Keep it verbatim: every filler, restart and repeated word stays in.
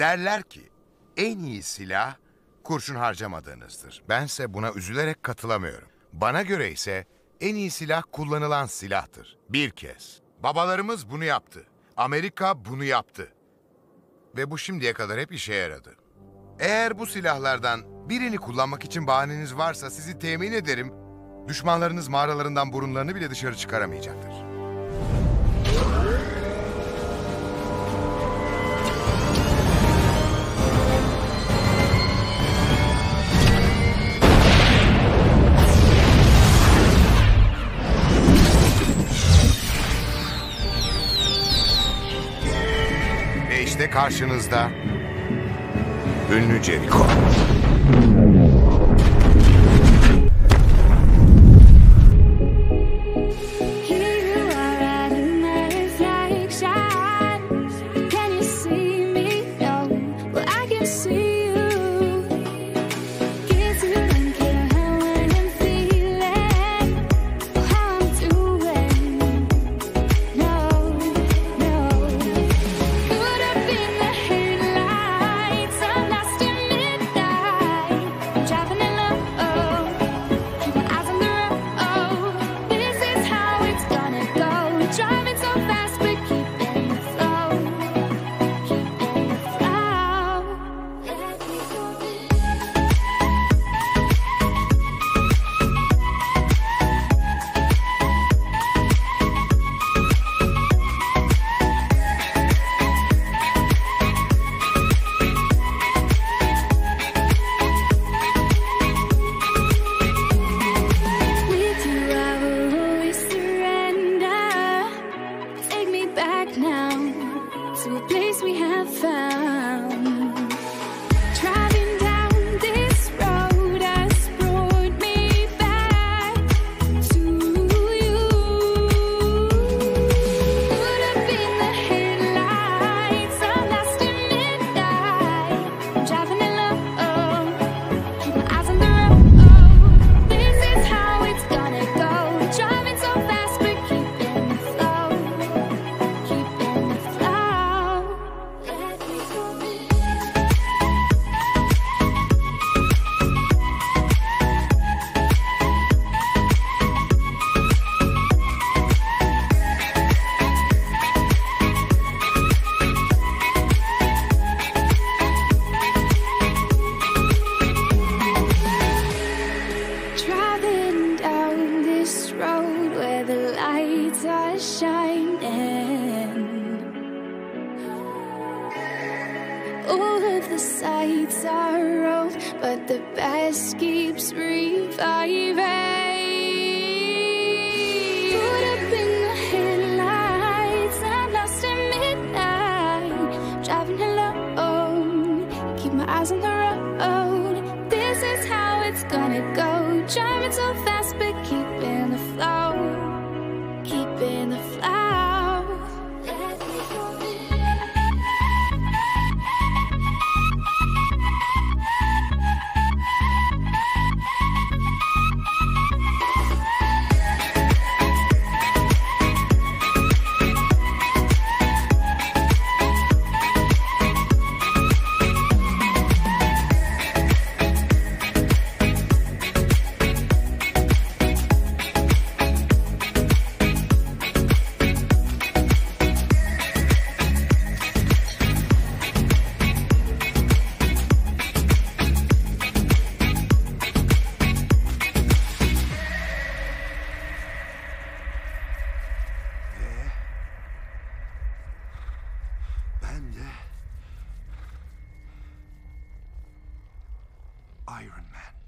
Derler ki en iyi silah kurşun harcamadığınızdır. Bense buna üzülerek katılamıyorum. Bana göre ise en iyi silah kullanılan silahtır. Bir kez. Babalarımız bunu yaptı. Amerika bunu yaptı. Ve bu şimdiye kadar hep işe yaradı. Eğer bu silahlardan birini kullanmak için bahaneniz varsa sizi temin ederim, düşmanlarınız mağaralarından burunlarını bile dışarı çıkaramayacaktır. Ve işte karşınızda ünlü Jericho. All of the sights are old, but the past keeps reviving. Put up in the headlights, I'm lost in midnight. Driving alone, keep my eyes on the road. This is how it's gonna go. Driving so fast, but keeping the flow, keeping the flow. Iron Man.